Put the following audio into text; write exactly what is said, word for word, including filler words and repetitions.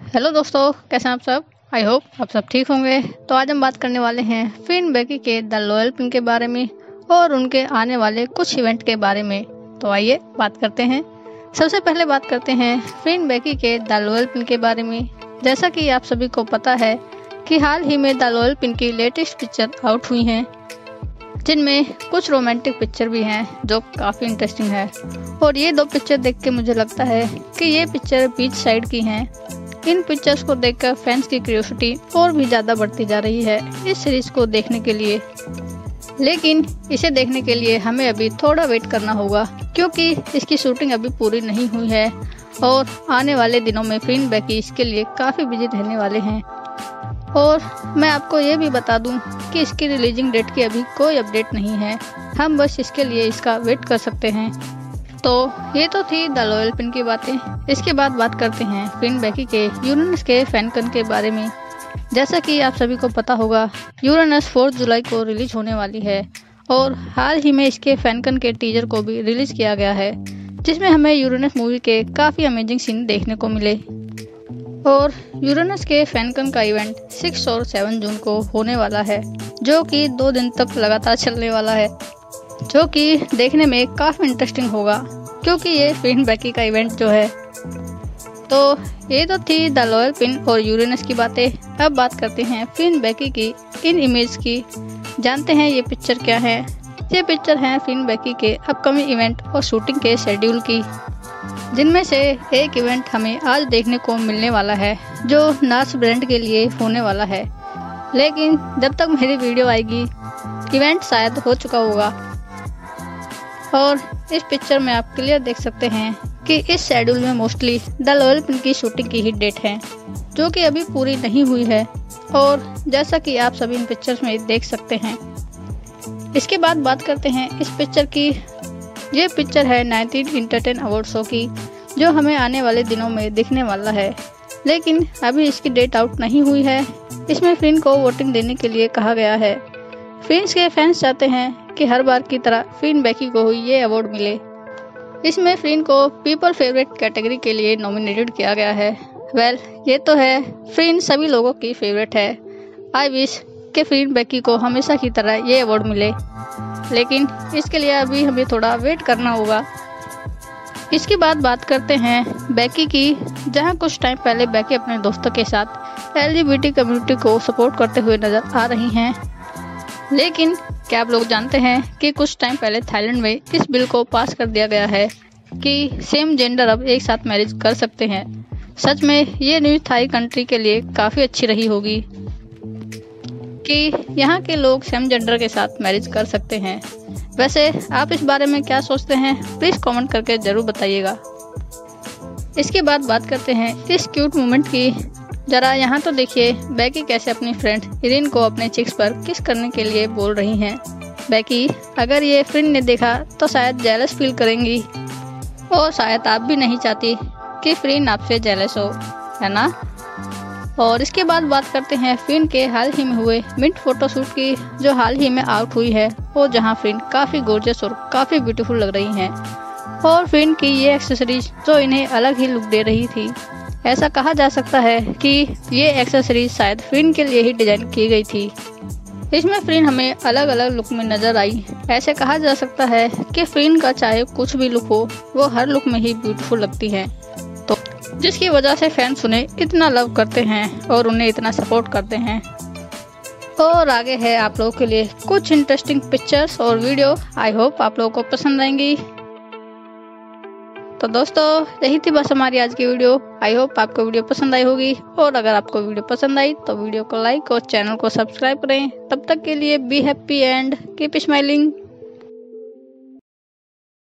Hello दोस्तों, कैसे हैं आप सब। आई होप आप सब ठीक होंगे। तो आज हम बात करने वाले हैं फिन बेकी के द लॉयल पिन के बारे में और उनके आने वाले कुछ इवेंट के बारे में। तो आइए बात करते हैं। सबसे पहले बात करते हैं फिन बेकी के द लॉयल पिन के बारे में। जैसा कि आप सभी को पता है कि हाल ही में द लॉयल पिन की लेटेस्ट पिक्चर आउट हुई हैं, जिनमें कुछ रोमांटिक पिक्चर भी हैं जो काफ़ी इंटरेस्टिंग है। और ये दो पिक्चर देख के मुझे लगता है कि ये पिक्चर बीच साइड की हैं। इन पिक्चर्स को देखकर फैंस की क्यूरियोसिटी और भी ज़्यादा बढ़ती जा रही है इस सीरीज़ को देखने के लिए। लेकिन इसे देखने के लिए हमें अभी थोड़ा वेट करना होगा, क्योंकि इसकी शूटिंग अभी पूरी नहीं हुई है और आने वाले दिनों में फिन बेकी इसके लिए काफ़ी बिजी रहने वाले हैं। और मैं आपको ये भी बता दूं कि इसकी रिलीजिंग डेट की अभी कोई अपडेट नहीं है, हम बस इसके लिए इसका वेट कर सकते हैं। तो ये तो थी द लॉयल पिन की बातें। इसके बाद बात करते हैं फिन बेकी के यूरेनस के फैनकन के बारे में। जैसा कि आप सभी को पता होगा, यूरेनस फोर्थ जुलाई को रिलीज होने वाली है और हाल ही में इसके फैनकन के टीजर को भी रिलीज किया गया है, जिसमें हमें यूरेनस मूवी के काफ़ी अमेजिंग सीन देखने को मिले। और यूरेनस के फैनकन का इवेंट सिक्स और सेवन जून को होने वाला है, जो कि दो दिन तक लगातार चलने वाला है, जो कि देखने में काफ़ी इंटरेस्टिंग होगा, क्योंकि ये फिन बेकी का इवेंट जो है। तो ये तो थी द लॉयल पिन और यूरेनस की बातें। अब बात करते हैं फिन बेकी की इन इमेज की। जानते हैं ये पिक्चर क्या है। ये पिक्चर है फिन बेकी के अपकमिंग इवेंट और शूटिंग के शेड्यूल की, जिनमें से एक इवेंट हमें आज देखने को मिलने वाला है, जो नार्स ब्रांड के लिए होने वाला है। लेकिन जब तक मेरी वीडियो आएगी इवेंट शायद हो चुका होगा। और इस पिक्चर में आप क्लियर देख सकते हैं कि इस शेड्यूल में मोस्टली द लॉयल पिन की शूटिंग की ही डेट है, जो कि अभी पूरी नहीं हुई है। और जैसा कि आप सभी इन पिक्चर्स में देख सकते हैं। इसके बाद बात करते हैं इस पिक्चर की। ये पिक्चर है नाइनटीन इंटरटेन अवार्ड शो की, जो हमें आने वाले दिनों में दिखने वाला है, लेकिन अभी इसकी डेट आउट नहीं हुई है। इसमें फिन को वोटिंग देने के लिए कहा गया है। फिन्स के फैंस चाहते हैं कि हर बार की तरह फिन बेकी को ये अवार्ड मिले। इसमें फिन को पीपल फेवरेट कैटेगरी के लिए नॉमिनेटेड किया गया है। वेल well, ये तो है, फिन सभी लोगों की फेवरेट है। आई विश कि फिन बेकी को हमेशा की तरह ये अवार्ड मिले, लेकिन इसके लिए अभी हमें थोड़ा वेट करना होगा। इसके बाद बात करते हैं बेकी की, जहां कुछ टाइम पहले बेकी अपने दोस्तों के साथ L G B T community को सपोर्ट करते हुए नजर आ रही हैं। लेकिन क्या आप लोग जानते हैं कि कुछ टाइम पहले थाईलैंड में इस बिल को पास कर दिया गया है कि सेम जेंडर अब एक साथ मैरिज कर सकते हैं। सच में ये न्यूज़ थाई कंट्री के लिए काफ़ी अच्छी रही होगी कि यहाँ के लोग सेम जेंडर के साथ मैरिज कर सकते हैं। वैसे आप इस बारे में क्या सोचते हैं, प्लीज़ कमेंट करके ज़रूर बताइएगा। इसके बाद बात करते हैं इस क्यूट मोमेंट की। जरा यहाँ तो देखिए बेकी कैसे अपनी फ्रेंड इरिन को अपने चिक्स पर किस करने के लिए बोल रही हैं। बेकी, अगर ये फ्रेंड ने देखा तो शायद जेलस फील करेंगी, और शायद आप भी नहीं चाहती कि फ्रेंड आपसे जेलस हो, है ना। और इसके बाद बात करते हैं फिन के हाल ही में हुए मिंट फोटोशूट की, जो हाल ही में आउट हुई है, और जहां फिन काफ़ी गोर्जियस और काफ़ी ब्यूटीफुल लग रही हैं। और फिन की ये एक्सेसरीज जो इन्हें अलग ही लुक दे रही थी। ऐसा कहा जा सकता है कि ये एक्सेसरीज शायद फिन के लिए ही डिजाइन की गई थी। इसमें फिन हमें अलग अलग लुक में नजर आई। ऐसे कहा जा सकता है कि फिन का चाहे कुछ भी लुक हो, वो हर लुक में ही ब्यूटीफुल लगती है, तो जिसकी वजह से फैंस उन्हें इतना लव करते हैं और उन्हें इतना सपोर्ट करते हैं। और आगे है आप लोगों के लिए कुछ इंटरेस्टिंग पिक्चर्स और वीडियो। आई होप आप लोगों को पसंद आएंगी। तो दोस्तों, यही थी बस हमारी आज की वीडियो। आई होप आपको वीडियो पसंद आई होगी, और अगर आपको वीडियो पसंद आई तो वीडियो को लाइक और चैनल को सब्सक्राइब करें। तब तक के लिए be happy and keep smiling.